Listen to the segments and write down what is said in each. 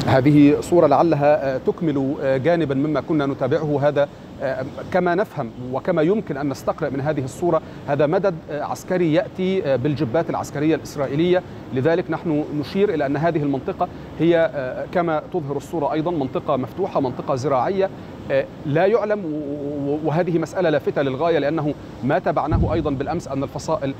هذه صورة لعلها تكمل جانبا مما كنا نتابعه. هذا كما نفهم وكما يمكن أن نستقرأ من هذه الصورة هذا مدد عسكري يأتي بالجبات العسكرية الإسرائيلية. لذلك نحن نشير إلى أن هذه المنطقة هي كما تظهر الصورة أيضا منطقة مفتوحة، منطقة زراعية لا يعلم، وهذه مسألة لافتة للغاية، لأنه ما تابعناه أيضا بالأمس أن الفصائل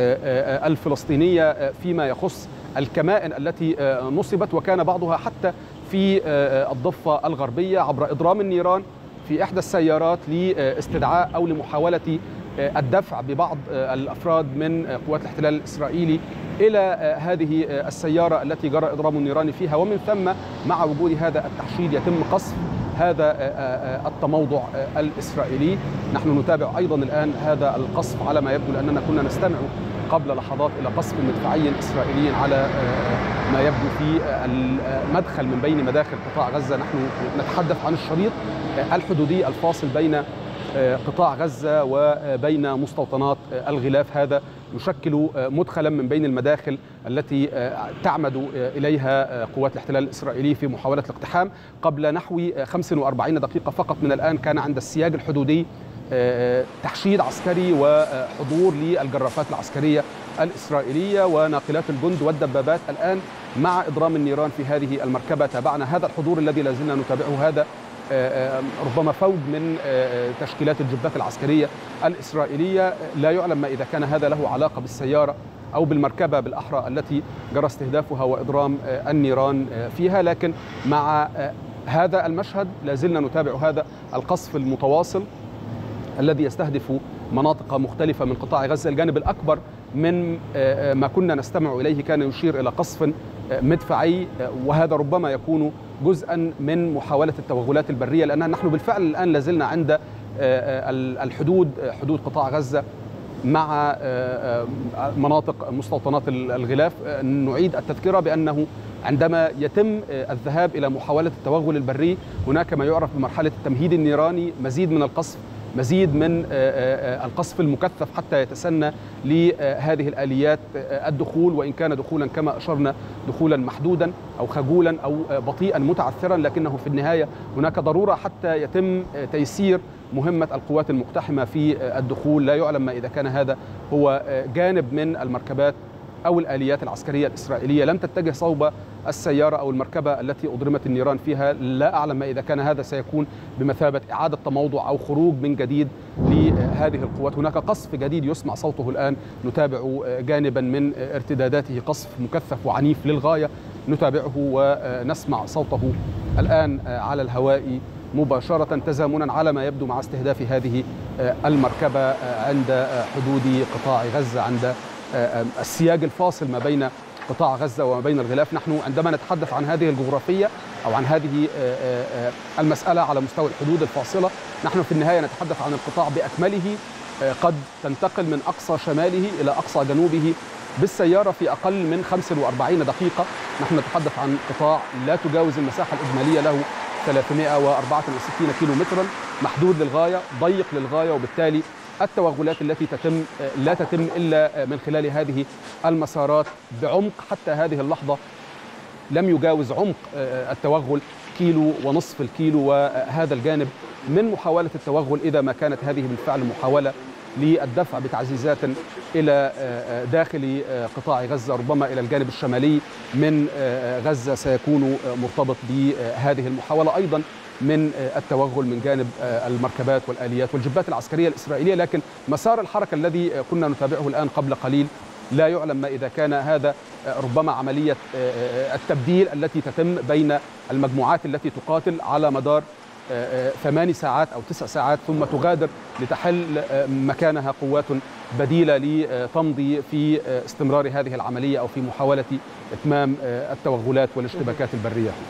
الفلسطينية فيما يخص الكمائن التي نصبت، وكان بعضها حتى في الضفة الغربية عبر إضرام النيران في إحدى السيارات لاستدعاء أو لمحاولة الدفع ببعض الأفراد من قوات الاحتلال الإسرائيلي إلى هذه السيارة التي جرى إضرام النيران فيها. ومن ثم مع وجود هذا التحشيد يتم قصف هذا التموضع الإسرائيلي. نحن نتابع أيضا الآن هذا القصف على ما يبدو، لأننا كنا نستمع قبل لحظات إلى قصف مدفعي إسرائيلي على ما يبدو في المدخل من بين مداخل قطاع غزة. نحن نتحدث عن الشريط الحدودي الفاصل بين قطاع غزة وبين مستوطنات الغلاف. هذا يشكل مدخلا من بين المداخل التي تعمد إليها قوات الاحتلال الإسرائيلي في محاولة الاقتحام. قبل نحو 45 دقيقة فقط من الآن كان عند السياج الحدودي تحشيد عسكري وحضور للجرافات العسكرية الإسرائيلية وناقلات الجند والدبابات. الآن مع إضرام النيران في هذه المركبة تابعنا هذا الحضور الذي لازلنا نتابعه. هذا ربما فوج من تشكيلات الجبات العسكرية الإسرائيلية. لا يعلم ما إذا كان هذا له علاقة بالسيارة أو بالمركبة بالأحرى التي جرى استهدافها وإضرام النيران فيها، لكن مع هذا المشهد لازلنا نتابع هذا القصف المتواصل الذي يستهدف مناطق مختلفة من قطاع غزة. الجانب الأكبر من ما كنا نستمع إليه كان يشير إلى قصف مدفعي، وهذا ربما يكون جزءا من محاولة التوغلات البرية، لأن نحن بالفعل الآن لازلنا عند الحدود، حدود قطاع غزة مع مناطق مستوطنات الغلاف. نعيد التذكرة بأنه عندما يتم الذهاب إلى محاولة التوغل البري هناك ما يعرف بمرحلة التمهيد النيراني، مزيد من القصف، مزيد من القصف المكثف حتى يتسنى لهذه الآليات الدخول، وإن كان دخولا كما أشرنا دخولا محدودا أو خجولا أو بطيئا متعثرا، لكنه في النهاية هناك ضرورة حتى يتم تيسير مهمة القوات المقتحمة في الدخول. لا يعلم ما إذا كان هذا هو جانب من المركبات أو الآليات العسكرية الإسرائيلية لم تتجه صوب السيارة أو المركبة التي أضرمت النيران فيها. لا أعلم ما إذا كان هذا سيكون بمثابة إعادة تموضع أو خروج من جديد لهذه القوات. هناك قصف جديد يسمع صوته الآن، نتابع جانبا من ارتداداته قصف مكثف وعنيف للغاية، نتابعه ونسمع صوته الآن على الهواء مباشرة تزامنا على ما يبدو مع استهداف هذه المركبة عند حدود قطاع غزة، عند السياج الفاصل ما بين قطاع غزة وما بين الغلاف. نحن عندما نتحدث عن هذه الجغرافية أو عن هذه المسألة على مستوى الحدود الفاصلة، نحن في النهاية نتحدث عن القطاع بأكمله، قد تنتقل من أقصى شماله إلى أقصى جنوبه بالسيارة في أقل من 45 دقيقة. نحن نتحدث عن قطاع لا تجاوز المساحة الإجمالية له 364 كيلو مترا، محدود للغاية، ضيق للغاية، وبالتالي التوغلات التي لا تتم إلا من خلال هذه المسارات بعمق حتى هذه اللحظة لم يجاوز عمق التوغل كيلو ونصف الكيلو. وهذا الجانب من محاولة التوغل إذا ما كانت هذه بالفعل محاولة للدفع بتعزيزات إلى داخل قطاع غزة، ربما إلى الجانب الشمالي من غزة، سيكون مرتبط بهذه المحاولة أيضا من التوغل من جانب المركبات والآليات والجبات العسكرية الإسرائيلية. لكن مسار الحركة الذي كنا نتابعه الآن قبل قليل لا يعلم ما إذا كان هذا ربما عملية التبديل التي تتم بين المجموعات التي تقاتل على مدار 8 ساعات أو 9 ساعات ثم تغادر لتحل مكانها قوات بديلة لتمضي في استمرار هذه العملية أو في محاولة إتمام التوغلات والاشتباكات البرية.